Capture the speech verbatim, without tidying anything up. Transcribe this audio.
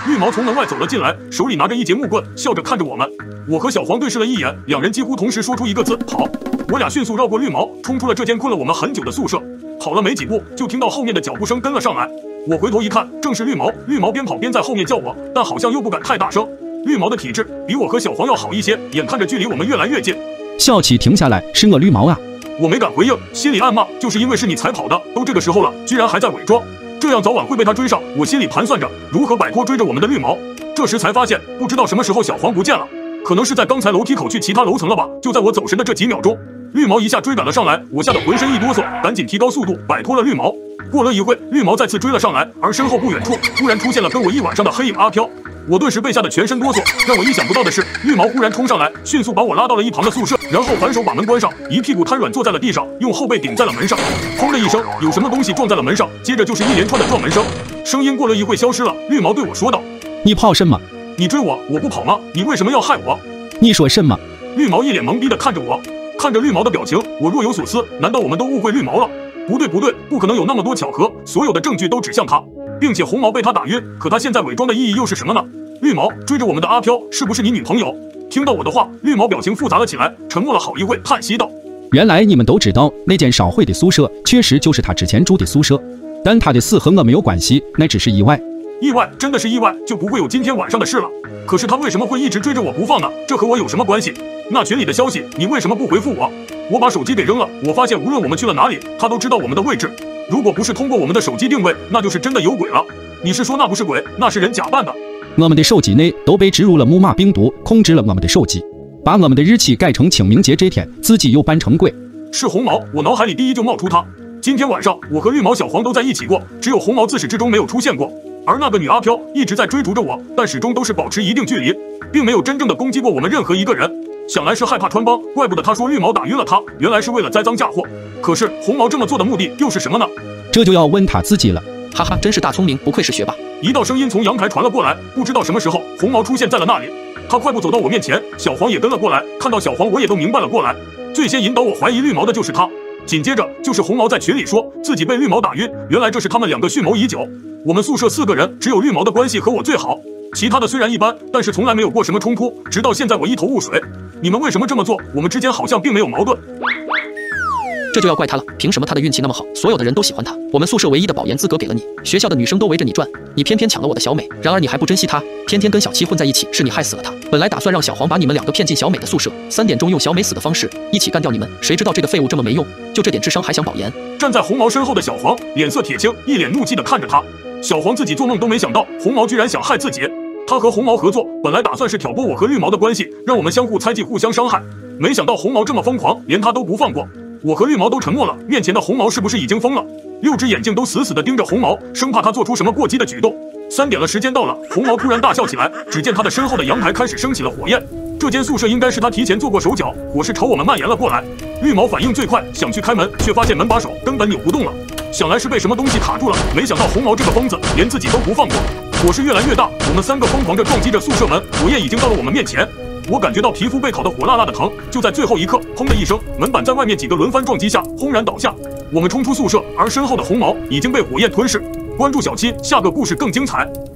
绿毛从门外走了进来，手里拿着一节木棍，笑着看着我们。我和小黄对视了一眼，两人几乎同时说出一个字：跑。我俩迅速绕过绿毛，冲出了这间困了我们很久的宿舍。跑了没几步，就听到后面的脚步声跟了上来。我回头一看，正是绿毛。绿毛边跑边在后面叫我，但好像又不敢太大声。绿毛的体质比我和小黄要好一些，眼看着距离我们越来越近。 笑起停下来，是我绿毛啊！ 我没敢回应，心里暗骂，就是因为是你才跑的，都这个时候了，居然还在伪装。这样早晚会被他追上，我心里盘算着如何摆脱追着我们的绿毛。这时才发现，不知道什么时候小黄不见了，可能是在刚才楼梯口去其他楼层了吧。就在我走神的这几秒钟，绿毛一下追赶了上来，我吓得浑身一哆嗦，赶紧提高速度摆脱了绿毛。过了一会，绿毛再次追了上来，而身后不远处突然出现了跟我一晚上的黑影阿飘。我顿时被吓得全身哆嗦。让我意想不到的是，绿毛忽然冲上来，迅速把我拉到了一旁的宿舍，然后反手把门关上，一屁股瘫软坐在了地上，用后背顶在了门上。砰的一声，有什么东西撞在了门上，接着就是一连串的撞门声。声音过了一会消失了。绿毛对我说道：“ 你跑什么？ 你追我，我不跑吗？你为什么要害我？” 你说什么？ 绿毛一脸懵逼的看着我，看着绿毛的表情，我若有所思。难道我们都误会绿毛了？不对不对，不可能有那么多巧合，所有的证据都指向他。并且红毛被他打晕，可他现在伪装的意义又是什么呢？绿毛追着我们的阿飘，是不是你女朋友？听到我的话，绿毛表情复杂了起来，沉默了好一会，叹息道：“ 原来你们都知道，那间烧毁的宿舍确实就是他之前住的宿舍，但他的死和我没有关系，那只是意外。 意外，真的是意外，就不会有今天晚上的事了。可是他为什么会一直追着我不放呢？这和我有什么关系？那群里的消息，你为什么不回复我？我把手机给扔了，我发现无论我们去了哪里，他都知道我们的位置。如果不是通过我们的手机定位，那就是真的有鬼了。你是说那不是鬼，那是人假扮的？” 我们的手机内都被植入了木马病毒，控制了我们的手机，把我们的日期改成清明节这天，自己又扮成鬼。 是红毛，我脑海里第一就冒出他。今天晚上我和绿毛、小黄都在一起过，只有红毛自始至终没有出现过。而那个女阿飘一直在追逐着我，但始终都是保持一定距离，并没有真正的攻击过我们任何一个人。想来是害怕穿帮，怪不得他说绿毛打晕了他，原来是为了栽赃嫁祸。可是红毛这么做的目的又是什么呢？ 这就要问他自己了。 哈哈，真是大聪明，不愧是学霸。 一道声音从阳台传了过来，不知道什么时候，红毛出现在了那里。他快步走到我面前，小黄也跟了过来。看到小黄，我也都明白了过来。最先引导我怀疑绿毛的就是他，紧接着就是红毛在群里说自己被绿毛打晕，原来这是他们两个蓄谋已久。我们宿舍四个人，只有绿毛的关系和我最好，其他的虽然一般，但是从来没有过什么冲突。直到现在，我一头雾水。你们为什么这么做？我们之间好像并没有矛盾。 这就要怪他了，凭什么他的运气那么好，所有的人都喜欢他？我们宿舍唯一的保研资格给了你，学校的女生都围着你转，你偏偏抢了我的小美，然而你还不珍惜她，天天跟小七混在一起，是你害死了她。本来打算让小黄把你们两个骗进小美的宿舍，三点钟用小美死的方式一起干掉你们，谁知道这个废物这么没用，就这点智商还想保研？ 站在红毛身后的小黄脸色铁青，一脸怒气地看着他。小黄自己做梦都没想到，红毛居然想害自己。他和红毛合作，本来打算是挑拨我和绿毛的关系，让我们相互猜忌，互相伤害。没想到红毛这么疯狂，连他都不放过。我和绿毛都沉默了，面前的红毛是不是已经疯了？六只眼睛都死死地盯着红毛，生怕他做出什么过激的举动。三点了，时间到了，红毛突然大笑起来，只见他的身后的阳台开始升起了火焰。这间宿舍应该是他提前做过手脚，火势朝我们蔓延了过来。绿毛反应最快，想去开门，却发现门把手根本扭不动了，想来是被什么东西卡住了。没想到红毛这个疯子连自己都不放过，火势越来越大，我们三个疯狂着撞击着宿舍门，火焰已经到了我们面前。我感觉到皮肤被烤得火辣辣的疼，就在最后一刻，砰的一声，门板在外面几个轮番撞击下轰然倒下。我们冲出宿舍，而身后的红毛已经被火焰吞噬。关注小七，下个故事更精彩。